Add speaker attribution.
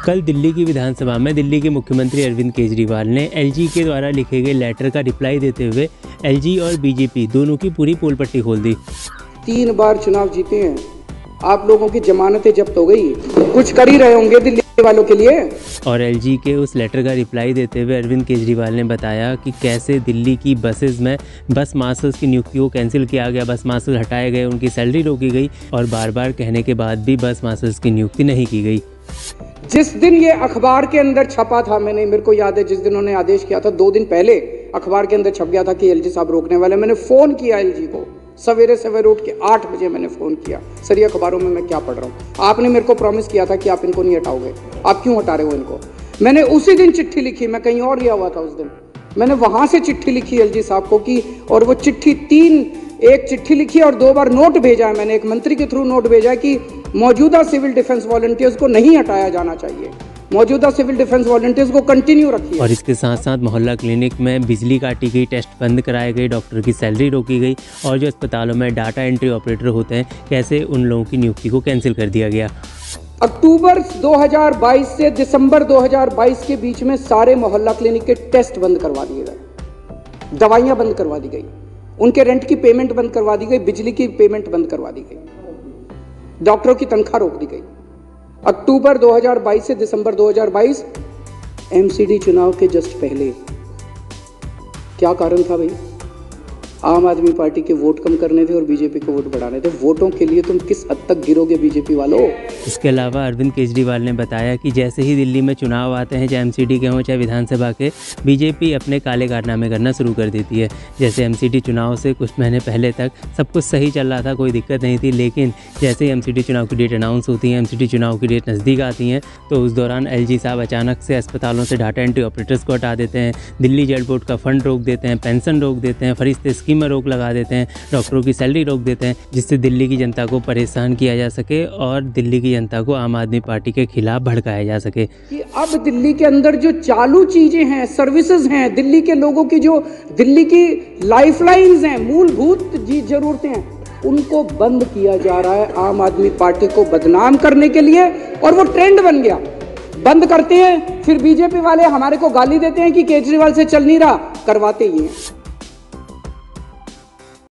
Speaker 1: कल दिल्ली की विधानसभा में दिल्ली के मुख्यमंत्री अरविंद केजरीवाल ने एलजी के द्वारा लिखे गए लेटर का रिप्लाई देते हुए एलजी और बीजेपी दोनों की पूरी पोल पट्टी खोल दी।
Speaker 2: 3 बार चुनाव जीते हैं, आप लोगों की जमानतें जब्त हो गई, कुछ कर ही रहे होंगे दिल्ली वालों के लिए।
Speaker 1: और एलजी के उस लेटर का रिप्लाई देते हुए अरविंद केजरीवाल ने बताया कि कैसे दिल्ली की बसेस में बस मास्टर्स की नियुक्ति को कैंसिल किया गया, बस मास्टर्स हटाए गए, उनकी सैलरी रोकी गई और बार बार कहने के बाद भी बस मास्टर्स की नियुक्ति नहीं की गई।
Speaker 2: जिस दिन ये अखबार के अंदर छपा था, मेरे को याद है जिस दिन उन्होंने आदेश किया था 2 दिन पहले अखबार के अंदर छप गया था कि एलजी साहब रोकने वाले। मैंने फ़ोन किया एलजी को, सवेरे सवेरे उठ के 8 बजे मैंने फ़ोन किया, सर ये अखबारों में मैं क्या पढ़ रहा हूँ, आपने मेरे को प्रॉमिस किया था कि आप इनको नहीं हटाओगे, आप क्यों हटा रहे हो इनको। मैंने उसी दिन चिट्ठी लिखी, मैं कहीं और गया हुआ था उस दिन, मैंने वहाँ से चिट्ठी लिखी एलजी साहब को कि, और वो चिट्ठी एक चिट्ठी लिखी और 2 बार नोट भेजा है मैंने, एक मंत्री के थ्रू नोट भेजा है कि मौजूदा सिविल डिफेंस वॉलंटियर्स को नहीं हटाया जाना चाहिए, मौजूदा सिविल डिफेंस वॉलंटियर्स को कंटिन्यू रखिए।
Speaker 1: और इसके साथ साथ मोहल्ला क्लिनिक में बिजली काटी गई, टेस्ट बंद कराए गए, डॉक्टर की सैलरी रोकी गई और जो अस्पतालों में डाटा एंट्री ऑपरेटर होते हैं कैसे उन लोगों की नियुक्ति को कैंसिल कर दिया गया।
Speaker 2: अक्टूबर 2022 से दिसंबर 2022 के बीच में सारे मोहल्ला क्लिनिक के टेस्ट बंद करवा दिए गए, दवाइयां बंद करवा दी गई, उनके रेंट की पेमेंट बंद करवा दी गई, बिजली की पेमेंट बंद करवा दी गई, डॉक्टरों की तनख्वाह रोक दी गई। अक्टूबर 2022 से दिसंबर 2022 एमसीडी चुनाव के जस्ट पहले। क्या कारण था भाई? आम आदमी पार्टी के वोट कम करने थे और बीजेपी के वोट बढ़ाने थे। वोटों के लिए तुम किस हद तक गिरोगे बीजेपी वालों?
Speaker 1: इसके अलावा अरविंद केजरीवाल ने बताया कि जैसे ही दिल्ली में चुनाव आते हैं, चाहे एमसीडी के हों चाहे विधानसभा के, बीजेपी अपने काले कारनामे करना शुरू कर देती है। जैसे एमसीडी चुनाव से कुछ महीने पहले तक सब कुछ सही चल रहा था, कोई दिक्कत नहीं थी, लेकिन जैसे ही एमसीडी चुनाव की डेट अनाउंस होती है, एमसीडी चुनाव की डेट नज़दीक आती हैं, तो उस दौरान एलजी साहब अचानक से अस्पतालों से डाटा एंट्री ऑपरेटर्स को हटा देते हैं, दिल्ली जल बोर्ड का फंड रोक देते हैं, पेंशन रोक देते हैं, फरिश्ते स्कीम में रोक लगा देते हैं, डॉक्टरों की सैलरी रोक देते हैं, जिससे दिल्ली की जनता को परेशान किया जा सके और दिल्ली की जनता को आम आदमी पार्टी के खिलाफ भड़काया जा सके।
Speaker 2: कि अब दिल्ली के अंदर जो चालू चीजें हैं, सर्विसेज हैं, दिल्ली के लोगों की जो दिल्ली की लाइफलाइंस हैं, मूलभूत जरूरतें हैं, उनको बंद किया जा रहा है आम आदमी पार्टी को बदनाम करने के लिए। और वो ट्रेंड बन गया, बंद करते हैं फिर बीजेपी वाले हमारे को गाली देते हैं कि केजरीवाल से चल नहीं रहा, करवाते ही हैं।